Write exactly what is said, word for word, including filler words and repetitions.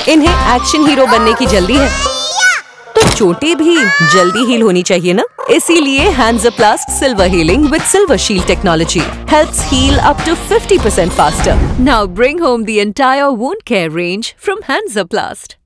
इन्हें action hero बनने की जल्दी है, तो चोटें भी जल्दी हील होनी चाहिए ना? इसीलिए Hansaplast Silver Healing with Silver Shield technology helps heal up to fifty percent faster. Now bring home the entire wound care range from Hansaplast.